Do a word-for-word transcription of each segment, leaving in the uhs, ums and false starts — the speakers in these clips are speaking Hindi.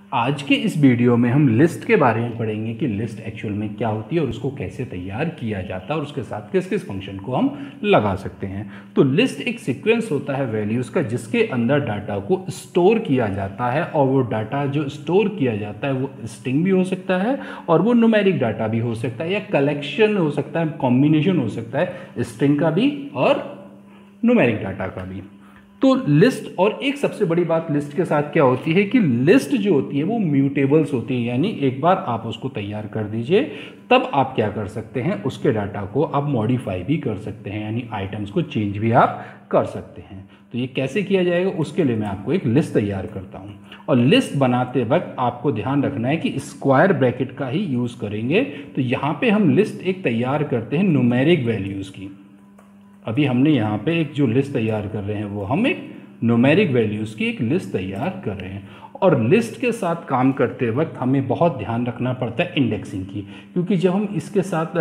आज के इस वीडियो में हम लिस्ट के बारे में पढ़ेंगे कि लिस्ट एक्चुअल में क्या होती है और उसको कैसे तैयार किया जाता है और उसके साथ किस किस फंक्शन को हम लगा सकते हैं। तो लिस्ट एक सीक्वेंस होता है वैल्यूज़ का जिसके अंदर डाटा को स्टोर किया जाता है और वो डाटा जो स्टोर किया जाता है वो स्ट्रिंग भी हो सकता है और वो न्यूमेरिक डाटा भी हो सकता है या कलेक्शन हो सकता है, कॉम्बिनेशन हो सकता है स्ट्रिंग का भी और न्यूमेरिक डाटा का भी। तो लिस्ट, और एक सबसे बड़ी बात लिस्ट के साथ क्या होती है कि लिस्ट जो होती है वो म्यूटेबल्स होती है, यानी एक बार आप उसको तैयार कर दीजिए तब आप क्या कर सकते हैं, उसके डाटा को आप मॉडिफाई भी कर सकते हैं, यानी आइटम्स को चेंज भी आप कर सकते हैं। तो ये कैसे किया जाएगा, उसके लिए मैं आपको एक लिस्ट तैयार करता हूँ। और लिस्ट बनाते वक्त आपको ध्यान रखना है कि स्क्वायर ब्रैकेट का ही यूज़ करेंगे। तो यहाँ पे हम लिस्ट एक तैयार करते हैं न्यूमेरिक वैल्यूज़ की। अभी हमने यहाँ पे एक जो लिस्ट तैयार कर रहे हैं वो हम एक न्यूमेरिक वैल्यूज़ की एक लिस्ट तैयार कर रहे हैं। और लिस्ट के साथ काम करते वक्त हमें बहुत ध्यान रखना पड़ता है इंडेक्सिंग की, क्योंकि जब हम इसके साथ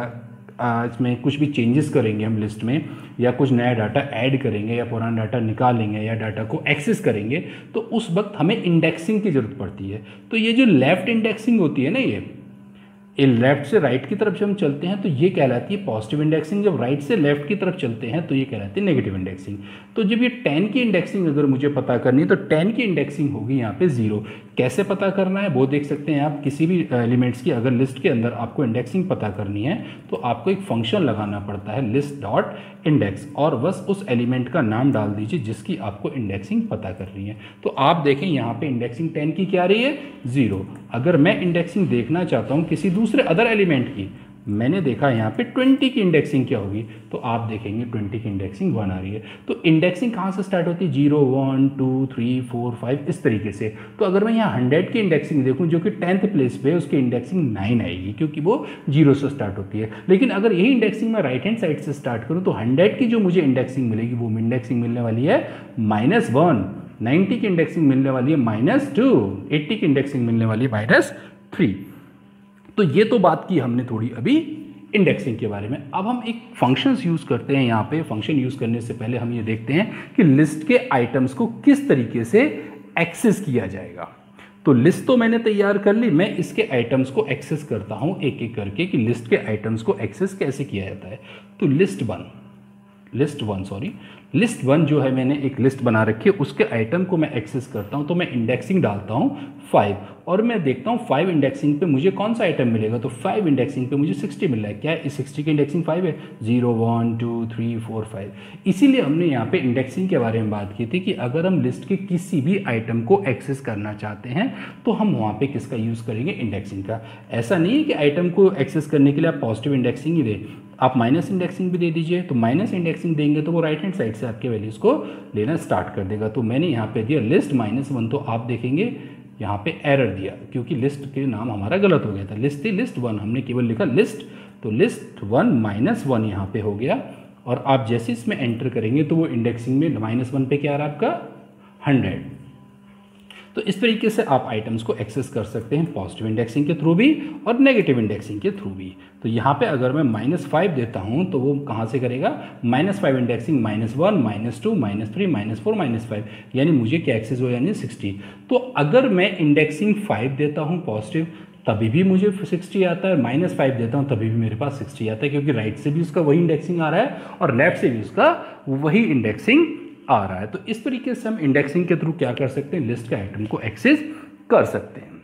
इसमें कुछ भी चेंजेस करेंगे हम लिस्ट में, या कुछ नया डाटा ऐड करेंगे या पुराना डाटा निकालेंगे या डाटा को एक्सेस करेंगे, तो उस वक्त हमें इंडेक्सिंग की ज़रूरत पड़ती है। तो ये जो लेफ़्ट इंडेक्सिंग होती है ना, ये ये लेफ्ट से राइट की तरफ जब हम चलते हैं तो ये कहलाती है पॉजिटिव इंडेक्सिंग, जब राइट से लेफ्ट की तरफ चलते हैं तो ये कहलाती है नेगेटिव इंडेक्सिंग। तो जब ये टेन की इंडेक्सिंग अगर मुझे पता करनी है तो टेन की इंडेक्सिंग होगी यहाँ पे जीरो। कैसे पता करना है वो देख सकते हैं आप, किसी भी एलिमेंट्स की अगर लिस्ट के अंदर आपको इंडेक्सिंग पता करनी है तो आपको एक फंक्शन लगाना पड़ता है लिस्ट डॉट इंडेक्स, और बस उस एलिमेंट का नाम डाल दीजिए जिसकी आपको इंडेक्सिंग पता करनी है। तो आप देखें यहाँ पे इंडेक्सिंग टेन की क्या रही है, जीरो। अगर मैं इंडेक्सिंग देखना चाहता हूँ किसी दूसरे अदर एलिमेंट की, मैंने देखा यहाँ पे ट्वेंटी की इंडेक्सिंग क्या होगी, तो आप देखेंगे ट्वेंटी की इंडेक्सिंग वन आ रही है। तो इंडेक्सिंग कहाँ से स्टार्ट होती है, zero one two three four five इस तरीके से। तो अगर मैं यहाँ हंड्रेड की इंडेक्सिंग देखूँ जो कि टेंथ प्लेस पे है, उसकी इंडेक्सिंग नाइन आएगी क्योंकि वो जीरो से स्टार्ट होती है। लेकिन अगर यही इंडेक्सिंग मैं राइट हैंड साइड से स्टार्ट करूँ तो हंड्रेड की जो मुझे इंडेक्सिंग मिलेगी वो इंडेक्सिंग मिलने वाली है माइनस वन, नाइन्टी की इंडेक्सिंग मिलने वाली है माइनस टू, एट्टी की इंडेक्सिंग मिलने वाली है माइनस थ्री। तो ये तो बात की हमने थोड़ी अभी इंडेक्सिंग के बारे में। अब हम एक फंक्शंस यूज़ करते हैं यहाँ पे। फंक्शन यूज़ करने से पहले हम ये देखते हैं कि लिस्ट के आइटम्स को किस तरीके से एक्सेस किया जाएगा। तो लिस्ट तो मैंने तैयार कर ली, मैं इसके आइटम्स को एक्सेस करता हूँ एक एक करके कि लिस्ट के आइटम्स को एक्सेस कैसे किया जाता है। तो list one list one sorry list one जो है मैंने एक लिस्ट बना रखी है, उसके आइटम को मैं एक्सेस करता हूं। तो मैं इंडेक्सिंग डालता हूं फाइव और मैं देखता हूं फाइव इंडेक्सिंग पे मुझे कौन सा आइटम मिलेगा। तो फाइव इंडेक्सिंग पे मुझे सिक्सटी मिल रहा है। क्या है, सिक्सटी की इंडेक्सिंग फाइव है, zero one two three four five. इसीलिए हमने यहाँ पे इंडेक्सिंग के बारे में बात की थी कि अगर हम लिस्ट के किसी भी आइटम को एक्सेस करना चाहते हैं तो हम वहाँ पे किसका यूज़ करेंगे, इंडेक्सिंग का। ऐसा नहीं है कि आइटम को एक्सेस करने के लिए आप पॉजिटिव इंडेक्सिंग ही दें, आप माइनस इंडेक्सिंग भी दे दीजिए। तो माइनस इंडेक्सिंग देंगे तो वो राइट हैंड साइड से आपके वैल्यूज़ को लेना स्टार्ट कर देगा। तो मैंने यहाँ पे दिया लिस्ट माइनस वन, तो आप देखेंगे यहाँ पे एरर दिया क्योंकि लिस्ट के नाम हमारा गलत हो गया था। लिस्ट थी लिस्ट वन, हमने केवल लिखा लिस्ट, तो लिस्ट वन माइनस वन यहाँ पे हो गया। और आप जैसे इसमें एंटर करेंगे तो वो इंडेक्सिंग में माइनस वन पे क्या आ रहा है आपका, हंड्रेड। तो इस तरीके से आप आइटम्स को एक्सेस कर सकते हैं पॉजिटिव इंडेक्सिंग के थ्रू भी और नेगेटिव इंडेक्सिंग के थ्रू भी। तो यहाँ पे अगर मैं माइनस फाइव देता हूँ तो वो कहाँ से करेगा, minus five indexing minus one minus two minus three minus four minus five, यानी मुझे क्या एक्सेस हो, यानी सिक्सटी। तो अगर मैं इंडेक्सिंग फाइव देता हूँ पॉजिटिव तभी भी मुझे सिक्सटी आता है, माइनस फाइव देता हूँ तभी भी मेरे पास सिक्सटी आता है, क्योंकि राइट से भी उसका वही इंडेक्सिंग आ रहा है और लेफ्ट से भी उसका वही इंडेक्सिंग आ रहा है। तो इस तरीके से हम इंडेक्सिंग के थ्रू क्या कर सकते हैं, लिस्ट के आइटम को एक्सेस कर सकते हैं।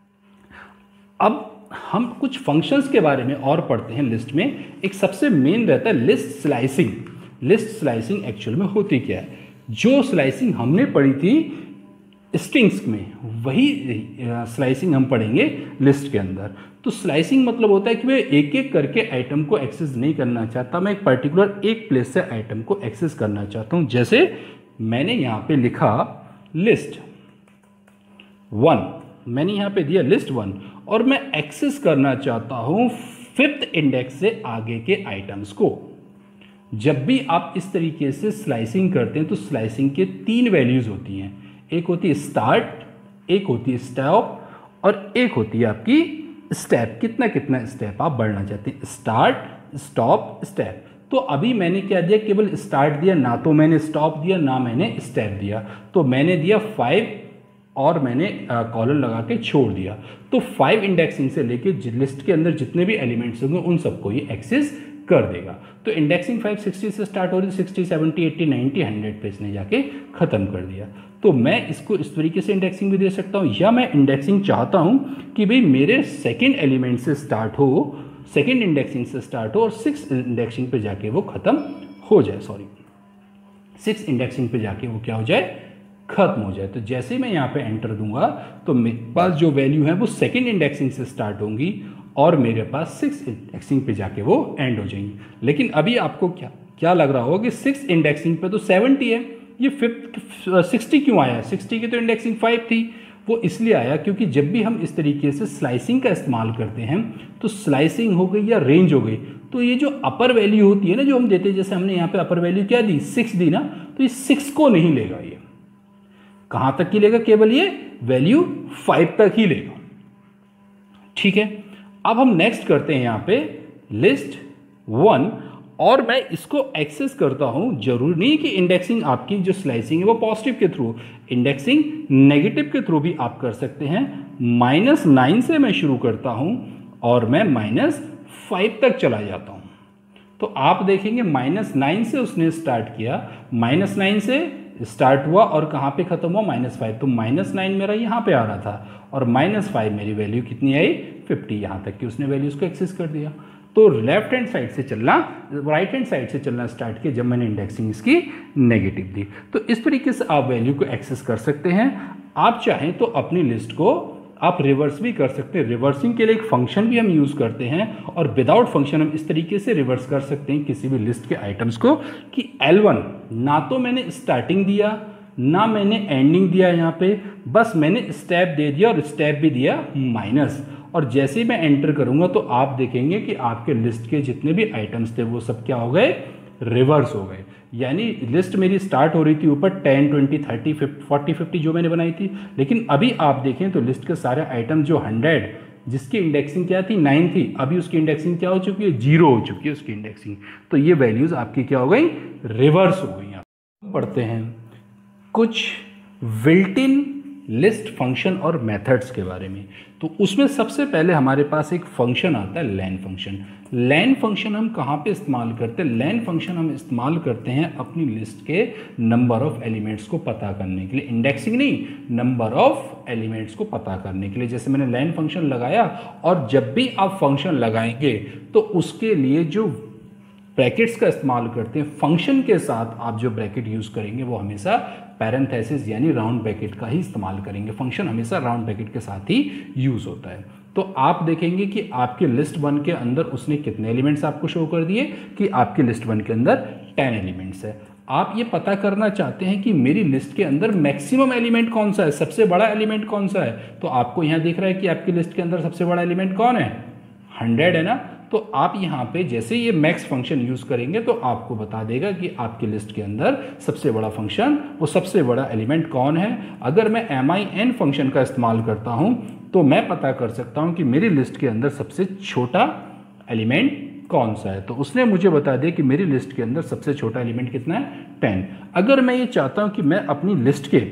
अब हम कुछ फंक्शंस के बारे में और पढ़ते हैं लिस्ट में। एक सबसे मेन रहता है list slicing. List slicing actual में होती क्या है, जो स्लाइसिंग हमने पढ़ी थी स्ट्रिंग्स में वही स्लाइसिंग हम पढ़ेंगे लिस्ट के अंदर। तो स्लाइसिंग मतलब होता है कि मैं एक एक करके आइटम को एक्सेस नहीं करना चाहता, मैं एक पर्टिकुलर एक प्लेस से आइटम को एक्सेस करना चाहता हूं। जैसे मैंने यहाँ पे लिखा लिस्ट वन, मैंने यहाँ पे दिया लिस्ट वन और मैं एक्सेस करना चाहता हूँ फिफ्थ इंडेक्स से आगे के आइटम्स को। जब भी आप इस तरीके से स्लाइसिंग करते हैं तो स्लाइसिंग के तीन वैल्यूज़ होती हैं, एक होती है स्टार्ट, एक होती है स्टॉप और एक होती है आपकी स्टेप। कितना कितना स्टेप आप बढ़ना चाहते हैं, स्टार्ट स्टॉप स्टेप। तो अभी मैंने क्या दिया, केवल स्टार्ट दिया, ना तो मैंने स्टॉप दिया ना मैंने स्टेप दिया। तो मैंने दिया फाइव और मैंने कॉलन लगा के छोड़ दिया, तो फाइव इंडेक्सिंग से लेके लिस्ट के अंदर जितने भी एलिमेंट्स होंगे उन सबको ये एक्सेस कर देगा। तो इंडेक्सिंग फाइव सिक्सटी से स्टार्ट हो रही, sixty seventy eighty ninety hundred पे इसने जाके ख़त्म कर दिया। तो मैं इसको इस तरीके से इंडेक्सिंग भी दे सकता हूँ, या मैं इंडेक्सिंग चाहता हूँ कि भाई मेरे सेकेंड एलिमेंट से स्टार्ट हो, सेकेंड इंडेक्सिंग से स्टार्ट हो और सिक्स इंडेक्सिंग पे जाके वो ख़त्म हो जाए, सॉरी सिक्स इंडेक्सिंग पे जाके वो क्या हो जाए, खत्म हो जाए। तो जैसे ही मैं यहाँ पे एंटर दूंगा तो मेरे पास जो वैल्यू है वो सेकेंड इंडेक्सिंग से स्टार्ट होंगी और मेरे पास सिक्स इंडेक्सिंग पे जाके वो एंड हो जाएंगी। लेकिन अभी आपको क्या क्या लग रहा होगा कि सिक्स इंडेक्सिंग पे तो सेवेंटी है, ये फिफ्थ सिक्सटी क्यों आया? सिक्सटी की तो इंडेक्सिंग फाइव थी। वो इसलिए आया क्योंकि जब भी हम इस तरीके से स्लाइसिंग का इस्तेमाल करते हैं तो स्लाइसिंग हो गई या रेंज हो गई, तो ये जो अपर वैल्यू होती है ना जो हम देते हैं, जैसे हमने यहाँ पे अपर वैल्यू क्या दी, सिक्स दी ना, तो ये सिक्स को नहीं लेगा, ये कहाँ तक की लेगा, केवल ये वैल्यू फाइव तक ही लेगा। ठीक है, अब हम नेक्स्ट करते हैं यहाँ पे लिस्ट वन, और मैं इसको एक्सेस करता हूं। जरूरी नहीं कि इंडेक्सिंग आपकी जो स्लाइसिंग है वो पॉजिटिव के थ्रू, इंडेक्सिंग नेगेटिव के थ्रू भी आप कर सकते हैं। माइनस नाइन से मैं शुरू करता हूं और मैं माइनस फाइव तक चला जाता हूं। तो आप देखेंगे माइनस नाइन से उसने स्टार्ट किया, माइनस नाइन से स्टार्ट हुआ और कहाँ पे खत्म हुआ, माइनस फाइव। तो माइनस नाइन मेरा यहाँ पे आ रहा था और माइनस फाइव मेरी वैल्यू कितनी आई, फिफ्टी, यहाँ तक कि उसने वैल्यूज को एक्सेस कर दिया। तो लेफ्ट हैंड साइड से चलना, राइट हैंड साइड से चलना स्टार्ट किया जब मैंने इंडेक्सिंग इसकी नेगेटिव दी। तो इस तरीके से आप वैल्यू को एक्सेस कर सकते हैं। आप चाहें तो अपनी लिस्ट को आप रिवर्स भी कर सकते हैं। रिवर्सिंग के लिए एक फंक्शन भी हम यूज़ करते हैं और विदाउट फंक्शन हम इस तरीके से रिवर्स कर सकते हैं किसी भी लिस्ट के आइटम्स को कि एल वन ना तो मैंने स्टार्टिंग दिया ना मैंने एंडिंग दिया, यहाँ पे बस मैंने स्टेप दे दिया और स्टेप भी दिया माइनस, और जैसे ही मैं एंटर करूंगा तो आप देखेंगे कि आपके लिस्ट के जितने भी आइटम्स थे वो सब क्या हो गए, रिवर्स हो गए। यानी लिस्ट मेरी स्टार्ट हो रही थी ऊपर ten twenty thirty forty fifty जो मैंने बनाई थी, लेकिन अभी आप देखें तो लिस्ट के सारे आइटम जो हंड्रेड जिसकी इंडेक्सिंग क्या थी, नाइन थी, अभी उसकी इंडेक्सिंग क्या हो चुकी है, जीरो हो चुकी है उसकी इंडेक्सिंग। तो ये वैल्यूज आपकी क्या हो गई, रिवर्स हो गई। आप पढ़ते हैं कुछ बिल्ट इन लिस्ट फंक्शन और मेथड्स के बारे में। तो उसमें सबसे पहले हमारे पास एक फंक्शन आता है लेन फंक्शन। लेन फंक्शन हम कहाँ पे इस्तेमाल करते हैं, लेन फंक्शन हम इस्तेमाल करते हैं अपनी लिस्ट के नंबर ऑफ एलिमेंट्स को पता करने के लिए, इंडेक्सिंग नहीं, नंबर ऑफ एलिमेंट्स को पता करने के लिए। जैसे मैंने लेन फंक्शन लगाया, और जब भी आप फंक्शन लगाएंगे तो उसके लिए जो ब्रैकेट्स का इस्तेमाल करते हैं, फंक्शन के साथ आप जो ब्रैकेट यूज़ करेंगे वो हमेशा पैरेंथेसिस यानी राउंड ब्रैकेट का ही इस्तेमाल करेंगे। फंक्शन हमेशा राउंड ब्रैकेट के साथ ही यूज़ होता है। तो आप देखेंगे कि आपके लिस्ट वन के अंदर उसने कितने एलिमेंट्स आपको शो कर दिए कि आपके लिस्ट वन के अंदर टेन एलिमेंट्स है। आप ये पता करना चाहते हैं कि मेरी लिस्ट के अंदर मैक्सिमम एलिमेंट कौन सा है, सबसे बड़ा एलिमेंट कौन सा है। तो आपको यहाँ दिख रहा है कि आपकी लिस्ट के अंदर सबसे बड़ा एलिमेंट कौन है, हंड्रेड है ना। तो आप यहाँ पे जैसे ये मैक्स फंक्शन यूज़ करेंगे तो आपको बता देगा कि आपकी लिस्ट के अंदर सबसे बड़ा फंक्शन, वो सबसे बड़ा एलिमेंट कौन है। अगर मैं एम आई एन फंक्शन का इस्तेमाल करता हूँ तो मैं पता कर सकता हूँ कि मेरी लिस्ट के अंदर सबसे छोटा एलिमेंट कौन सा है। तो उसने मुझे बता दिया कि मेरी लिस्ट के अंदर सबसे छोटा एलिमेंट कितना है, टेन। अगर मैं ये चाहता हूँ कि मैं अपनी लिस्ट के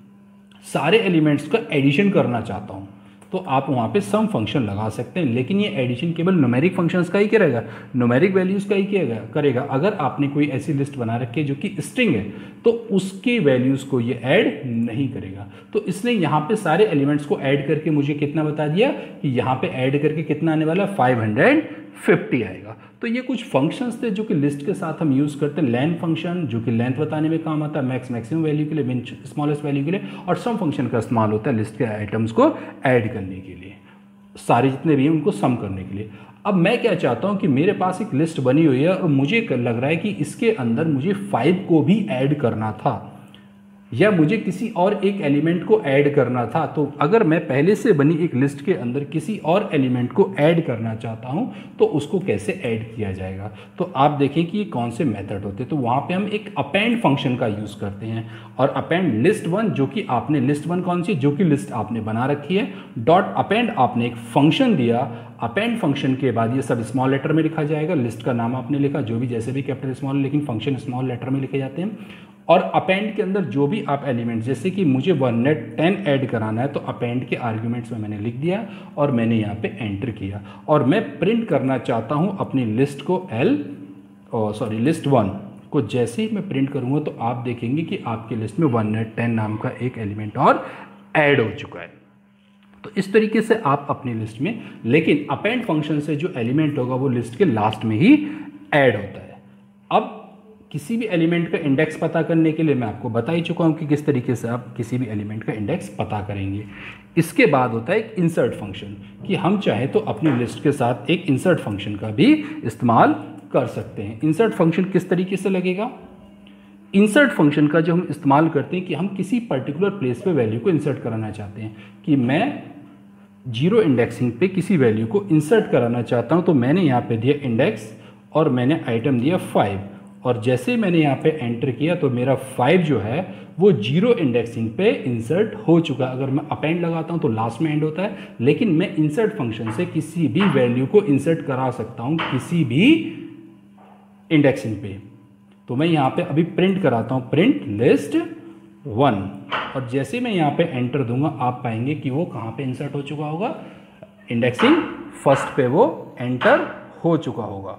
सारे एलिमेंट्स का एडिशन करना चाहता हूँ तो आप वहाँ पे सम फंक्शन लगा सकते हैं, लेकिन ये एडिशन केवल न्यूमेरिक फंक्शंस का ही करेगा, न्यूमेरिक वैल्यूज़ का ही करेगा करेगा अगर आपने कोई ऐसी लिस्ट बना रखी है जो कि स्ट्रिंग है तो उसकी वैल्यूज़ को ये ऐड नहीं करेगा। तो इसने यहाँ पे सारे एलिमेंट्स को ऐड करके मुझे कितना बता दिया कि यहाँ पे ऐड करके कितना आने वाला, फाइव हंड्रेड फिफ्टी आएगा। तो ये कुछ फंक्शंस थे जो कि लिस्ट के साथ हम यूज़ करते हैं। लेन फंक्शन जो कि लेंथ बताने में काम आता है, मैक्स मैक्सिमम वैल्यू के लिए, मिन स्मॉलेस्ट वैल्यू के लिए, और सम फंक्शन का इस्तेमाल होता है लिस्ट के आइटम्स को ऐड करने के लिए, सारे जितने भी हैं उनको सम करने के लिए। अब मैं क्या चाहता हूँ कि मेरे पास एक लिस्ट बनी हुई है और मुझे लग रहा है कि इसके अंदर मुझे फाइव को भी ऐड करना था या मुझे किसी और एक एलिमेंट को ऐड करना था। तो अगर मैं पहले से बनी एक लिस्ट के अंदर किसी और एलिमेंट को ऐड करना चाहता हूं तो उसको कैसे ऐड किया जाएगा। तो आप देखें कि ये कौन से मेथड होते हैं। तो वहाँ पे हम एक अपेंड फंक्शन का यूज़ करते हैं, और अपेंड लिस्ट वन जो कि आपने लिस्ट वन कौन सी, जो कि लिस्ट आपने बना रखी है, डॉट अपेंड आपने एक फंक्शन दिया। अपेंड फंक्शन के बाद ये सब स्मॉल लेटर में लिखा जाएगा, लिस्ट का नाम आपने लिखा जो भी जैसे भी कैपिटल स्मॉल, लेकिन फंक्शन स्मॉल लेटर में लिखे जाते हैं। और अपेंड के अंदर जो भी आप एलिमेंट, जैसे कि मुझे वन नेट टेन ऐड कराना है तो अपेंड के आर्ग्यूमेंट्स में मैंने लिख दिया और मैंने यहाँ पे एंटर किया, और मैं प्रिंट करना चाहता हूँ अपनी लिस्ट को एल और सॉरी लिस्ट वन को। जैसे ही मैं प्रिंट करूँगा तो आप देखेंगे कि आपकी लिस्ट में वन नेट टेन नाम का एक एलिमेंट और ऐड हो चुका है। तो इस तरीके से आप अपनी लिस्ट में, लेकिन अपेंड फंक्शन से जो एलिमेंट होगा वो लिस्ट के लास्ट में ही ऐड होता है। अब किसी भी एलिमेंट का इंडेक्स पता करने के लिए मैं आपको बता ही चुका हूँ कि किस तरीके से आप किसी भी एलिमेंट का इंडेक्स पता करेंगे। इसके बाद होता है एक इंसर्ट फंक्शन, कि हम चाहे तो अपनी लिस्ट के साथ एक इंसर्ट फंक्शन का भी इस्तेमाल कर सकते हैं। इंसर्ट फंक्शन किस तरीके से लगेगा? इंसर्ट फंक्शन का जो हम इस्तेमाल करते हैं कि हम किसी पर्टिकुलर प्लेस पे वैल्यू को इंसर्ट कराना चाहते हैं, कि मैं जीरो इंडेक्सिंग पे किसी वैल्यू को इंसर्ट कराना चाहता हूं, तो मैंने यहाँ पे दिया इंडेक्स और मैंने आइटम दिया फाइव, और जैसे मैंने यहाँ पे एंटर किया तो मेरा फाइव जो है वो जीरो इंडेक्सिंग पे इंसर्ट हो चुका। अगर मैं अपेंड लगाता हूँ तो लास्ट में एंड होता है, लेकिन मैं इंसर्ट फंक्शन से किसी भी वैल्यू को इंसर्ट करा सकता हूँ किसी भी इंडेक्सिंग पे। तो मैं यहाँ पे अभी प्रिंट कराता हूँ, प्रिंट लिस्ट वन, और जैसे मैं यहाँ पे एंटर दूंगा आप पाएंगे कि वो कहाँ पे इंसर्ट हो चुका होगा, इंडेक्सिंग फर्स्ट पे वो एंटर हो चुका होगा।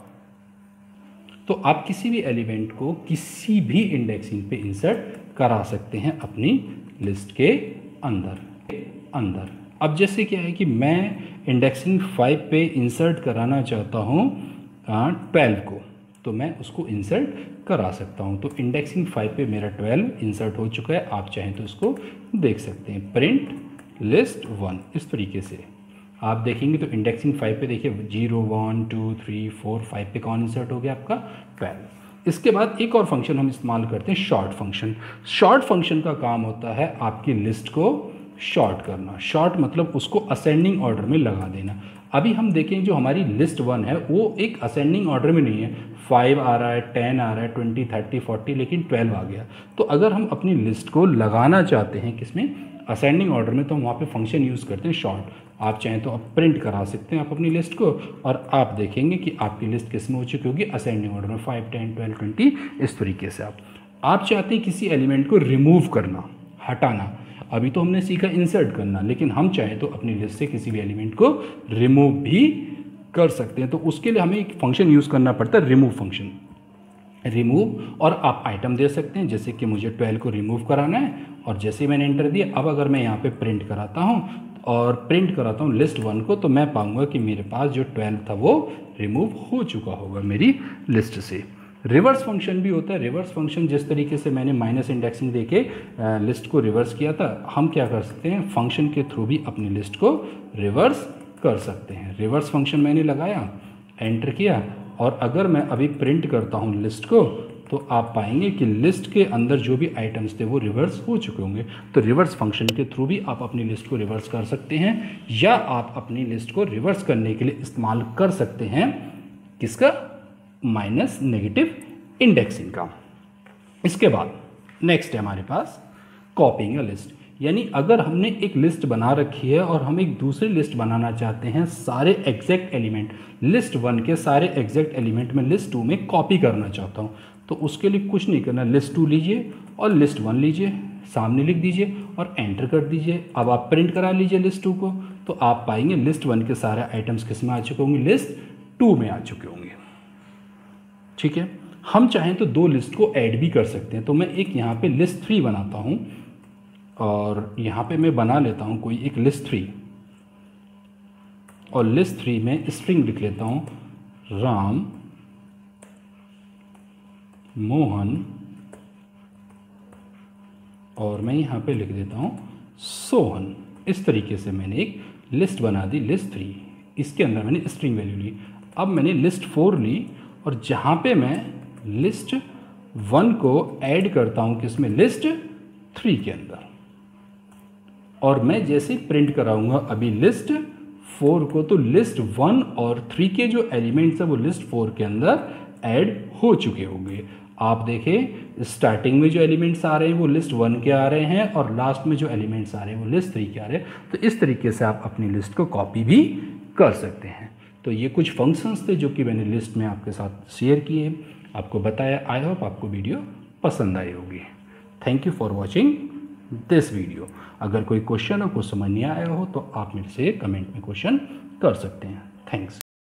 तो आप किसी भी एलिमेंट को किसी भी इंडेक्सिंग पे इंसर्ट करा सकते हैं अपनी लिस्ट के अंदर अंदर अब जैसे क्या है कि मैं इंडेक्सिंग फाइव पे इंसर्ट कराना चाहता हूँ ट्वेल्व को, तो मैं उसको इंसर्ट करा सकता हूँ। तो इंडेक्सिंग फाइव पे मेरा ट्वेल्व इंसर्ट हो चुका है, आप चाहें तो इसको देख सकते हैं, प्रिंट लिस्ट वन। इस तरीके से आप देखेंगे तो इंडेक्सिंग फाइव पे देखिए zero one two three four five पे कौन इंसर्ट हो गया आपका, ट्वेल्व। इसके बाद एक और फंक्शन हम इस्तेमाल करते हैं, शॉर्ट फंक्शन। शॉर्ट फंक्शन का काम होता है आपकी लिस्ट को शॉर्ट करना। शॉर्ट मतलब उसको असेंडिंग ऑर्डर में लगा देना। अभी हम देखें जो हमारी लिस्ट वन है वो एक असेंडिंग ऑर्डर में नहीं है, फाइव आ रहा है, टेन आ रहा है, ट्वेंटी, थर्टी, फोर्टी, लेकिन ट्वेल्व आ गया। तो अगर हम अपनी लिस्ट को लगाना चाहते हैं किसमें, असेंडिंग ऑर्डर में, तो हम वहाँ पे फंक्शन यूज़ करते हैं शॉर्ट। आप चाहें तो आप प्रिंट करा सकते हैं आप अपनी लिस्ट को, और आप देखेंगे कि आपकी लिस्ट किस में हो चुकी होगी, असेंडिंग ऑर्डर में, फाइव, टेन, ट्वेल्व, ट्वेंटी, इस तरीके से। आप आप चाहते हैं किसी एलिमेंट को रिमूव करना, हटाना। अभी तो हमने सीखा इंसर्ट करना, लेकिन हम चाहें तो अपनी लिस्ट से किसी भी एलिमेंट को रिमूव भी कर सकते हैं। तो उसके लिए हमें एक फंक्शन यूज़ करना पड़ता है, रिमूव फंक्शन। रिमूव, और आप आइटम दे सकते हैं, जैसे कि मुझे ट्वेल्व को रिमूव कराना है, और जैसे मैंने एंटर दिया, अब अगर मैं यहाँ पे प्रिंट कराता हूँ और प्रिंट कराता हूँ लिस्ट वन को, तो मैं पाऊंगा कि मेरे पास जो ट्वेल्व था वो रिमूव हो चुका होगा मेरी लिस्ट से। रिवर्स फंक्शन भी होता है। रिवर्स फंक्शन जिस तरीके से मैंने माइनस इंडेक्सिंग देके लिस्ट को रिवर्स किया था, हम क्या कर सकते हैं, फंक्शन के थ्रू भी अपनी लिस्ट को रिवर्स कर सकते हैं। रिवर्स फंक्शन मैंने लगाया, एंटर किया, और अगर मैं अभी प्रिंट करता हूँ लिस्ट को, तो आप पाएंगे कि लिस्ट के अंदर जो भी आइटम्स थे वो रिवर्स हो चुके होंगे। तो रिवर्स फंक्शन के थ्रू भी आप अपनी लिस्ट को रिवर्स कर सकते हैं, या आप अपनी लिस्ट को रिवर्स करने के लिए इस्तेमाल कर सकते हैं किसका, माइनस नेगेटिव इंडेक्सिंग का। इसके बाद नेक्स्ट है हमारे पास कॉपीइंग अ लिस्ट, यानी अगर हमने एक लिस्ट बना रखी है और हम एक दूसरी लिस्ट बनाना चाहते हैं, सारे एग्जैक्ट एलिमेंट, लिस्ट वन के सारे एग्जैक्ट एलिमेंट में लिस्ट टू में कॉपी करना चाहता हूँ, तो उसके लिए कुछ नहीं करना, लिस्ट टू लीजिए और लिस्ट वन लीजिए, सामने लिख दीजिए और एंटर कर दीजिए। अब आप प्रिंट करा लीजिए लिस्ट टू को, तो आप पाएंगे लिस्ट वन के सारे आइटम्स किस में आ चुके होंगे, लिस्ट टू में आ चुके होंगे। ठीक है, हम चाहें तो दो लिस्ट को ऐड भी कर सकते हैं। तो मैं एक यहाँ पे लिस्ट थ्री बनाता हूँ, और यहाँ पे मैं बना लेता हूँ कोई एक लिस्ट थ्री, और लिस्ट थ्री में स्ट्रिंग लिख लेता हूँ राम, मोहन, और मैं यहाँ पे लिख देता हूँ सोहन। इस तरीके से मैंने एक लिस्ट बना दी, लिस्ट थ्री। इसके अंदर मैंने स्ट्रिंग वैल्यू ली। अब मैंने लिस्ट फोर ली, और जहाँ पे मैं लिस्ट वन को ऐड करता हूँ किसमें, लिस्ट थ्री के अंदर, और मैं जैसे प्रिंट कराऊंगा अभी लिस्ट फोर को, तो लिस्ट वन और थ्री के जो एलिमेंट्स है वो लिस्ट फोर के अंदर ऐड हो चुके होंगे। आप देखें स्टार्टिंग में जो एलिमेंट्स आ रहे हैं वो लिस्ट वन के आ रहे हैं, और लास्ट में जो एलिमेंट्स आ रहे हैं वो लिस्ट थ्री के आ रहे हैं। तो इस तरीके से आप अपनी लिस्ट को कॉपी भी कर सकते हैं। तो ये कुछ फंक्शंस थे जो कि मैंने लिस्ट में आपके साथ शेयर किए, आपको बताया। आई होप आपको वीडियो पसंद आई होगी। Thank you for watching this video. अगर कोई क्वेश्चन हो, कुछ समझ नहीं आया हो तो आप मेरे से कमेंट में क्वेश्चन कर सकते हैं। थैंक्स।